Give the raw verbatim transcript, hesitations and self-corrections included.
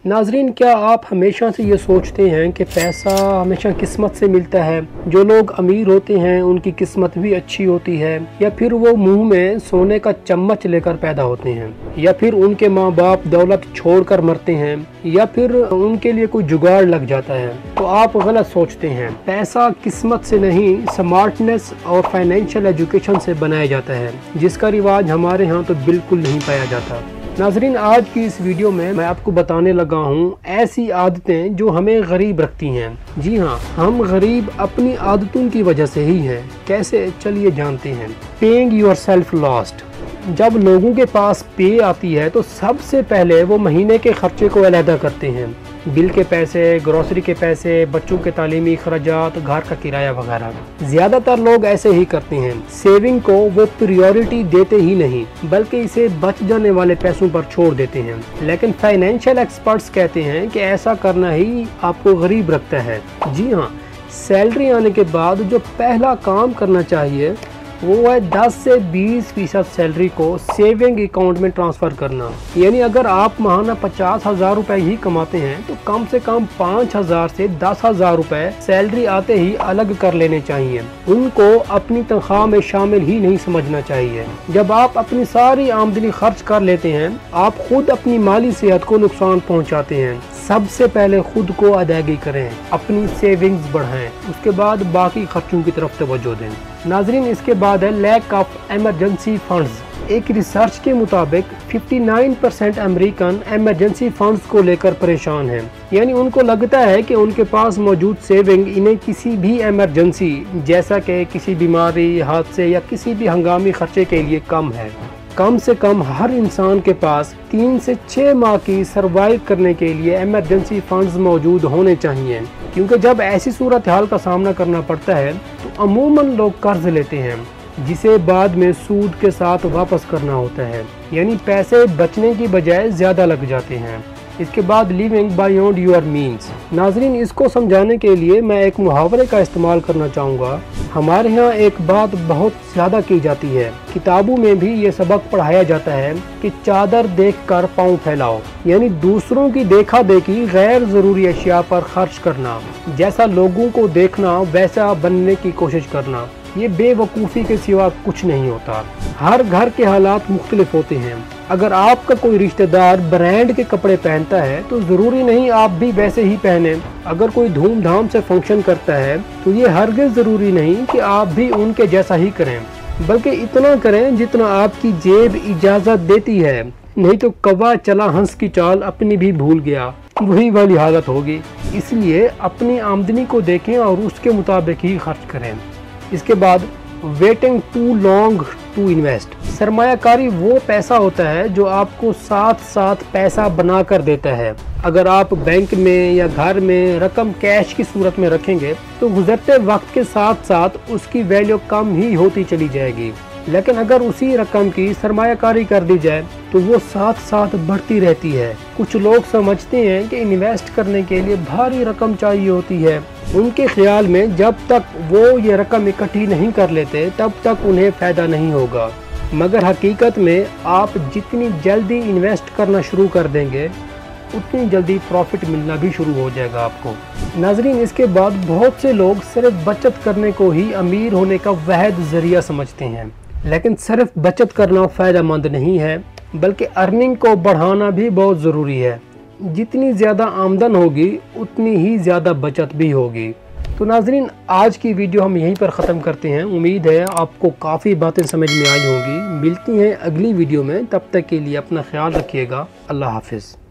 नाजरीन, क्या आप हमेशा से ये सोचते हैं कि पैसा हमेशा किस्मत से मिलता है? जो लोग अमीर होते हैं उनकी किस्मत भी अच्छी होती है, या फिर वो मुंह में सोने का चम्मच लेकर पैदा होते हैं, या फिर उनके माँ बाप दौलत छोड़कर मरते हैं, या फिर उनके लिए कोई जुगाड़ लग जाता है? तो आप गलत सोचते हैं। पैसा किस्मत से नहीं, स्मार्टनेस और फाइनेंशियल एजुकेशन से बनाया जाता है, जिसका रिवाज हमारे यहाँ तो बिल्कुल नहीं पाया जाता। नाजरीन, आज की इस वीडियो में मैं आपको बताने लगा हूँ ऐसी आदतें जो हमें गरीब रखती हैं। जी हाँ, हम गरीब अपनी आदतों की वजह से ही हैं। कैसे, चलिए जानते हैं। Paying yourself last. जब लोगों के पास पे आती है तो सबसे पहले वो महीने के खर्चे को अलहदा करते हैं। बिल के पैसे, ग्रोसरी के पैसे, बच्चों के तालीमी खर्चात, घर का किराया वगैरह। ज़्यादातर लोग ऐसे ही करते हैं। सेविंग को वो प्रायोरिटी देते ही नहीं, बल्कि इसे बच जाने वाले पैसों पर छोड़ देते हैं। लेकिन फाइनेंशियल एक्सपर्ट्स कहते हैं कि ऐसा करना ही आपको गरीब रखता है। जी हाँ, सैलरी आने के बाद जो पहला काम करना चाहिए वो है दस से बीस फीसद सैलरी को सेविंग अकाउंट में ट्रांसफ़र करना। यानी अगर आप माहाना पचास हज़ार रुपये ही कमाते हैं तो कम से कम पाँच हज़ार से दस हज़ार रुपये सैलरी आते ही अलग कर लेने चाहिए। उनको अपनी तनख्वाह में शामिल ही नहीं समझना चाहिए। जब आप अपनी सारी आमदनी खर्च कर लेते हैं, आप खुद अपनी माली सेहत को नुकसान पहुँचाते हैं। सबसे पहले खुद को अदायगी करें, अपनी सेविंग्स बढ़ाएं, उसके बाद बाकी खर्चों की तरफ तवज्जो दें। नाजरीन, इसके बाद है लैक ऑफ इमरजेंसी फंड्स। एक रिसर्च के मुताबिक उनसठ परसेंट अमेरिकन इमरजेंसी फंड्स को लेकर परेशान हैं। यानी उनको लगता है कि उनके पास मौजूद सेविंग इन्हें किसी भी इमरजेंसी, जैसा कि किसी बीमारी, हादसे या किसी भी हंगामी खर्चे के लिए कम है। कम से कम हर इंसान के पास तीन से छः माह की सरवाइव करने के लिए इमरजेंसी फंड्स मौजूद होने चाहिए, क्योंकि जब ऐसी सूरत हाल का सामना करना पड़ता है तो अमूमन लोग कर्ज लेते हैं, जिसे बाद में सूद के साथ वापस करना होता है। यानी पैसे बचने की बजाय ज़्यादा लग जाते हैं। इसके बाद लिविंग बायॉन्ड योर मीन्स। नाजरीन, इसको समझाने के लिए मैं एक मुहावरे का इस्तेमाल करना चाहूँगा। हमारे यहाँ एक बात बहुत ज़्यादा की जाती है, किताबों में भी ये सबक पढ़ाया जाता है कि चादर देखकर पाँव फैलाओ। यानी दूसरों की देखा देखी गैर ज़रूरी अशिया पर खर्च करना, जैसा लोगों को देखना वैसा बनने की कोशिश करना, ये बेवकूफ़ी के सिवा कुछ नहीं होता। हर घर के हालात मुख्तलिफ होते हैं। अगर आपका कोई रिश्तेदार ब्रांड के कपड़े पहनता है तो ज़रूरी नहीं आप भी वैसे ही पहने। अगर कोई धूमधाम से फंक्शन करता है तो ये हरगिज़ ज़रूरी नहीं कि आप भी उनके जैसा ही करें, बल्कि इतना करें जितना आपकी जेब इजाज़त देती है। नहीं तो कौवा चला हंस की चाल अपनी भी भूल गया, वही वाली हालत होगी। इसलिए अपनी आमदनी को देखें और उसके मुताबिक ही खर्च करें। इसके बाद waiting too long to invest. सरमायाकारी वो पैसा होता है जो आपको साथ साथ पैसा बना कर देता है। अगर आप बैंक में या घर में रकम कैश की सूरत में रखेंगे तो गुजरते वक्त के साथ साथ उसकी वैल्यू कम ही होती चली जाएगी। लेकिन अगर उसी रकम की सरमायाकारी कर दी जाए तो वो साथ साथ बढ़ती रहती है। कुछ लोग समझते हैं कि इन्वेस्ट करने के लिए भारी रकम चाहिए होती है। उनके ख्याल में जब तक वो ये रकम इकट्ठी नहीं कर लेते तब तक उन्हें फ़ायदा नहीं होगा, मगर हकीकत में आप जितनी जल्दी इन्वेस्ट करना शुरू कर देंगे उतनी जल्दी प्रॉफिट मिलना भी शुरू हो जाएगा आपको। नाजरीन, इसके बाद बहुत से लोग सिर्फ बचत करने को ही अमीर होने का वाहिद ज़रिया समझते हैं, लेकिन सिर्फ बचत करना फ़ायदा मंद नहीं है, बल्कि अर्निंग को बढ़ाना भी बहुत ज़रूरी है। जितनी ज़्यादा आमदन होगी उतनी ही ज़्यादा बचत भी होगी। तो नाजरीन, आज की वीडियो हम यहीं पर ख़त्म करते हैं। उम्मीद है आपको काफ़ी बातें समझ में आई होंगी। मिलती हैं अगली वीडियो में, तब तक के लिए अपना ख्याल रखिएगा। अल्लाह हाफिज़।